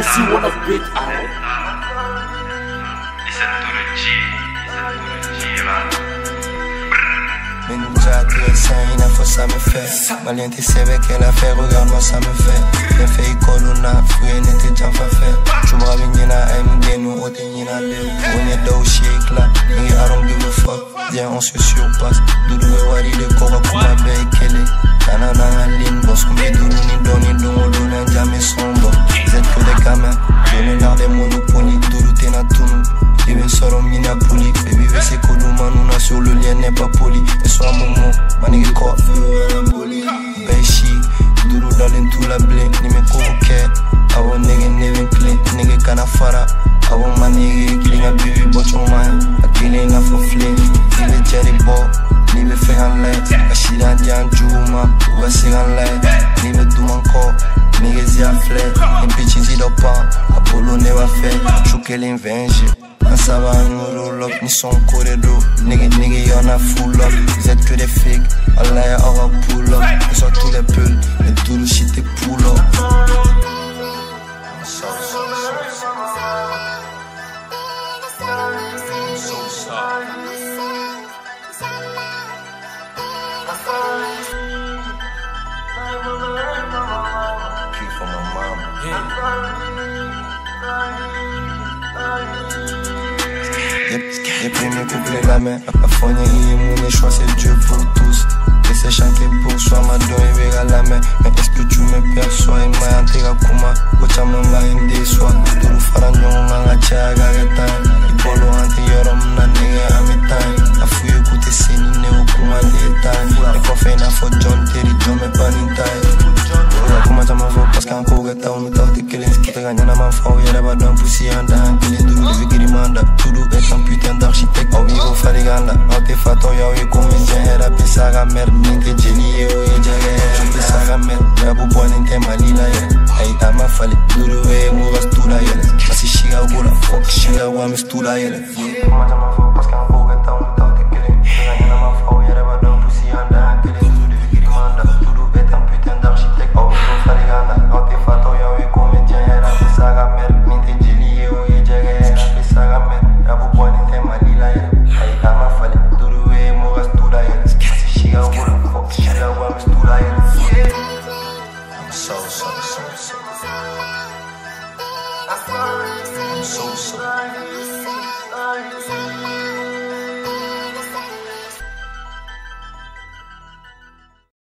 see one of big eye. Mais nous t'es sain, il a faut ça me fait. Malien t'es sévère qu'elle a fait, regarde-moi ça me fait. Bien fait école on a fouillé n'était déjà pas fait. Tu m'as vu n'ina aime bien nous au t'es on est là au shake là, nigga I don't give a fuck. Viens on se surpasse, doudou et wari de kora kuma be kele. Nana nana ligne, boss comme des doudou ni doni dongo dona jamais sombre. Vous êtes que des gamins, donnez l'art des monopolies, doudou t'es na tounu. Even soro mina puli, baby we se koduma nuna sur le lien n'est pas poli. Et soit momo, manigi ko Beshi, doudou dalin tout la blé, ni me koke. Awo nigga neven clean, nigga kana fara. Awo manigi klinga baby bocho man, akili na for flame. Nibe jerry bo, nibe fehan light. Ashida dian juma, uga sigan light. Nibe duman ko, nigga zia flat. Ni bitches zido pa, Apollo never fail. Chouke l'invenge. Ça va nous roll up, ni son corridor. Nigga, y'en a full up. Vous êtes que des fakes, Allah y'a aura pull up. Ils sont tous les pulls, mais tout le shit est pull up. Keep for my mom. Les premiers couplets la main, la fournière et mon choix c'est Dieu pour tous. Laissez chanter pour soi, ma don et verra la main. Mais est-ce que tu me perçois? Et ma antera kuma, gocha manga inde soit. Duru faranyon nga chaga retan. Ibolo ante yorom na nege amitan. La fouille écoute seni ne okuma detan. Les coffres na for John Terry, John me panintai. Kuma jama vo parce qu'un coup gata on t'a te kelen skite gagna na man fa o yere ba don pussy anda. Kelen duru de vigiri manda. Tudu est un putain d'architecte. Au vivo faliganda. Au te fato ya o comédien era pisaga merde. Ninte jeli e o e jage. Pisaga merde. Rabu boa ninte malila ye. Ay ama fali. Duru e mo gastura ye. Masi shiga o gula. Fuck shiga wa mistura ye. Kuma jama vo parce qu'un coup gata on t'a te kelen skite gagna na man fa o yere ba don pussy anda. Kelen duru de vigiri manda. Tudu est un putain d'architecte. Au vivo faliganda. Au te fato ya o comédien era pisaga merde. Ninte jeli e o e jage. Pisaga merde. Rabu boa ninte malila ye. Ay ama fali. Duru e mo gastura ye. Masi shiga o gula. Fuck shiga wa mistura ye. I'm so sorry.